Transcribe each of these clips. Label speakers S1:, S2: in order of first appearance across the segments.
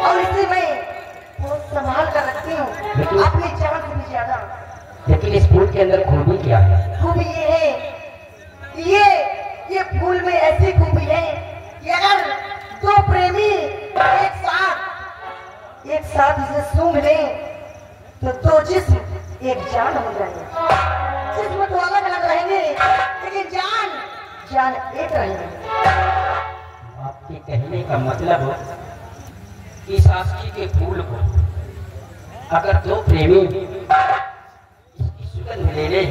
S1: और इसे मैं बहुत संभाल कर रखती हूँ अपनी जान से भी ज्यादा।
S2: लेकिन इस फूल के अंदर खूबी क्या है?
S1: खूबी ये है, ये फूल में ऐसी खूबी है कि अगर दो प्रेमी एक साथ इसे सूंघ लें तो दो जिस्म एक जान हो जाएंगे। जिस्म तो अलग अलग रहेंगे लेकिन जान एक रहेंगे।
S2: आपके कहने का मतलब कि शास्त्री के फूल को अगर दो प्रेमी इसकी सुगंध ले ले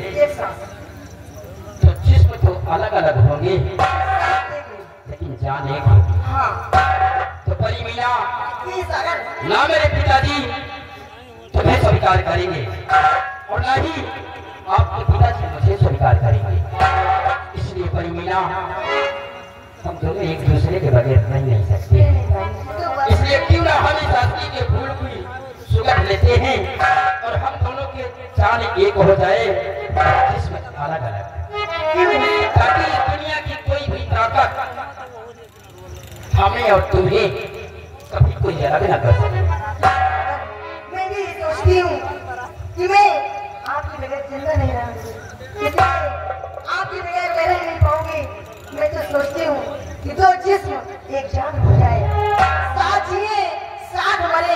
S2: तो जिस्म तो अलग अलग होंगे लेकिन जान एक होगी।
S1: हाँ।
S2: तो परी मीना ना मेरे पिताजी तुम्हें स्वीकार करेंगे और ना ही आपके पिताजी मुझे स्वीकार करेंगे। इसलिए परी मीना हम दोनों एक दूसरे के बगैर रह नहीं सकते। इसलिए क्यों ना हम शास्त्री के फूल की सुगंध लेते हैं और हम दोनों के जान एक हो जाए जिसमें अलग अलग, ताकि दुनिया की कोई भी ताकत हमें और तुम्हें कभी कोई अलग न कर सके।
S1: मैं भी सोचती हूँ कि मैं आपके बगैर जिंदा नहीं रहूंगी, आपके बगैर मैं रह नहीं पाऊंगी। मैं तो सोचती हूँ कि दो जिस्म एक जान हो जाए, साथ जिए साथ मरे।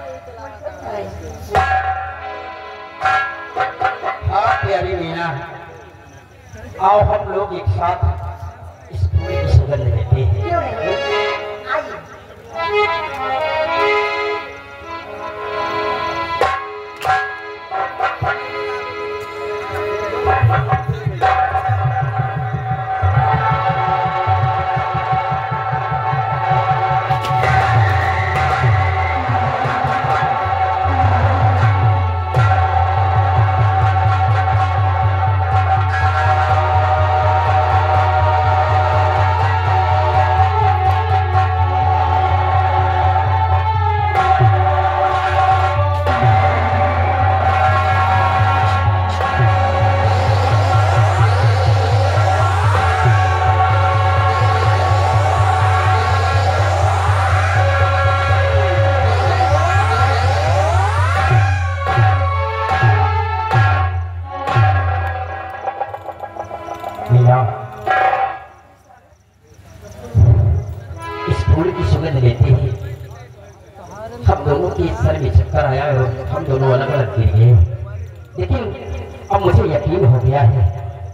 S2: हाँ प्यारी मीना, आओ हम लोग एक साथ इस फूल की सुगंध लेते हैं।
S1: क्यों नहीं? आइए।
S2: इस फूल की सुगंध लेते ही हम दोनों के सर में चक्कर आया और हम दोनों अलग अलग गिर गए। लेकिन अब मुझे यकीन हो गया है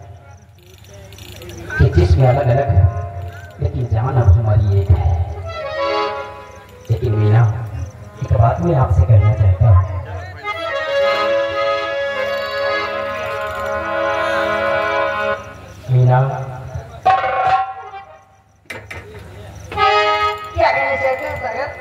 S2: कि जिसमें अलग अलग लेकिन जान अब हमारी एक है। लेकिन मीना, एक बात मैं आपसे कहना चाहता हूँ। मीना,
S1: क्या कहना चाहते हैं भगत?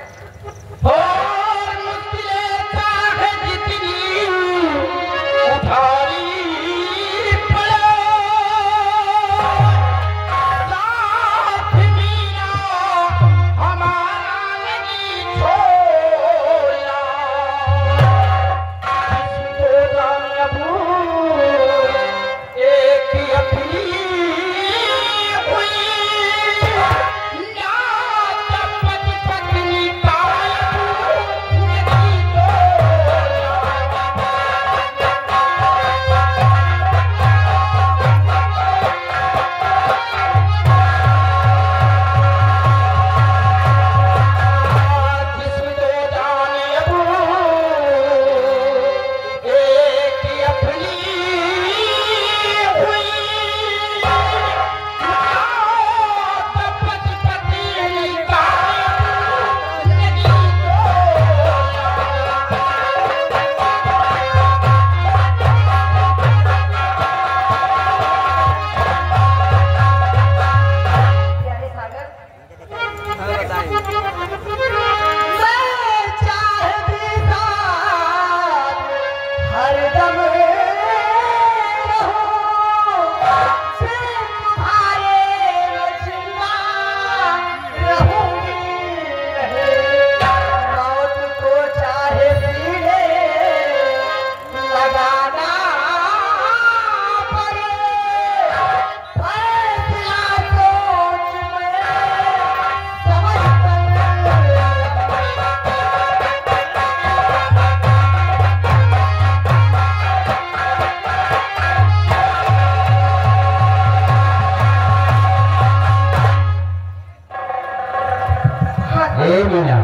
S2: पत्नी ए मीना,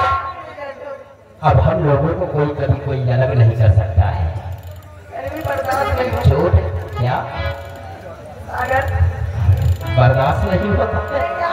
S2: अब हम लोगों को कोई कभी कोई अलग नहीं कर सकता है। चोट क्या
S1: अगर
S2: बर्दाश्त नहीं होता है?